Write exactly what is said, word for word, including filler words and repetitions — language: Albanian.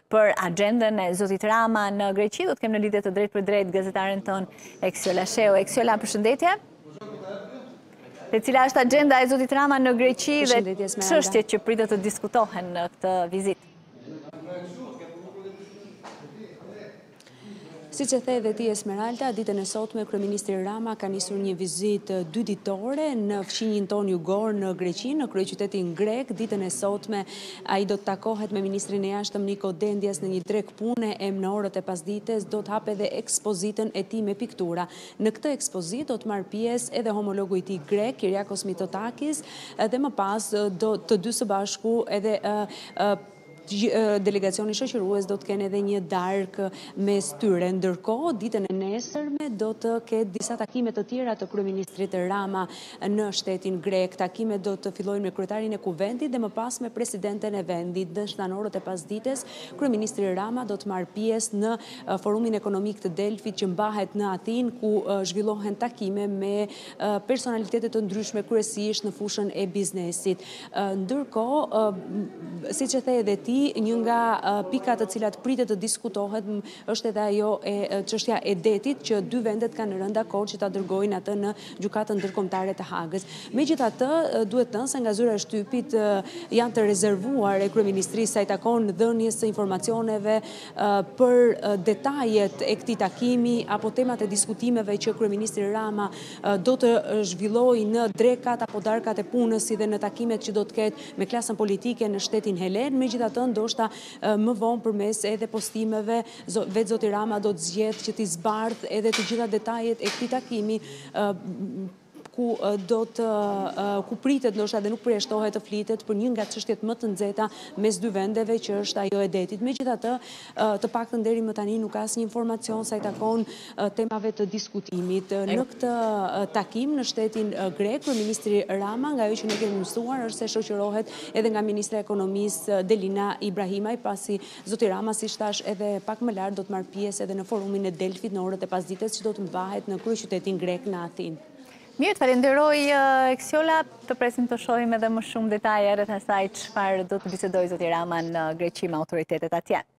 për agendën e zotit Rama në Greqi. Do të kemë në lidhje të drejt për drejt gazetaren ton Eksiola Sheu. Eksiola, përshëndetje. Dhe cila është agenda e zotit Rama në Greqi dhe çështjet që pritet të diskutohen në këtë vizitë? Si që the dhe ti Esmeralda, ditën e sotme Kryeministri Rama ka nisur një vizitë dy ditore në fqinjin ton jugor në Greqi, në kryeqytetin grek. Ditën e sotme ai do të takohet me ministrin e jashtëm Niko Dendias në një drek pune e në orët e pasdites, do të hape dhe ekspozitën e tij me piktura. Në këtë ekspozitë do të marrë pjesë edhe homologu i tij grek, Kyriakos Mitsotakis, dhe më pas do të dy së bashku edhe uh, uh, delegacioni shoqërues do të kenë edhe një darkë mes tyre. Ndërkohë, ditën e nesërme do të ketë disa takime të tjera të kryeministrit Rama në shtetin grek. Takimet do të fillojnë me kryetarin e kuvendit dhe më pas me presidenten e vendit. Në orët e pasdites, kryeministri Rama do të marrë pjesë në forumin ekonomik të Delfit që mbahet në Athinë, ku zhvillohen takime me personalitetet të ndryshme, kryesisht në fushën e biznesit. Ndërkohë, siç e the edhe ti, një nga pikat të cilat pritet të diskutohet është edhe ajo e çështja e detit, që dy vendet kanë rënë dakord që ta dërgojnë atë në gjykatën ndërkombëtare të Hagës. Megjithatë, duhet thënë se nga zyra e shtypit janë të rezervuar e kryeministrisë sa i takon dhënies së informacioneve për detajet e këtij takimi apo temat e diskutimeve që kryeministri Rama do të zhvillojë në drekat apo darkat e punës, si dhe në takimet që do të ketë me klasën politike në shtetin helen. Megjithatë, ndoshta më vonë përmes edhe postimeve vetë zoti Rama do të zgjedhë që t'i zbardhë edhe të gjitha detajet e këtij takimi, ku do të ku pritet ndoshta dhe nuk përjashtohet të flitet për një nga çështjet më të nxehta mes dy vendeve, që është ajo e detit. Megjithatë, të paktën deri më tani nuk ka asnjë informacion sa i takon temave të diskutimit. Në këtë takim në shtetin grek, kryeministri Rama, nga ajo që ne kemi mësuar, është se shoqërohet edhe nga ministra e ekonomisë Delina Ibrahimaj, pasi zoti Rama, siç thash edhe pak më lart, do të marrë pjesë edhe në forumin e Delfit në orët e pasdites që do të mbahet në kryeqytetin grek në Athinë. Mirë, të falenderoj Eksiola, të presim të shohim edhe më shumë detaje rreth asaj çfarë do të bisedojë zoti Rama në Greqi me autoritetet atje.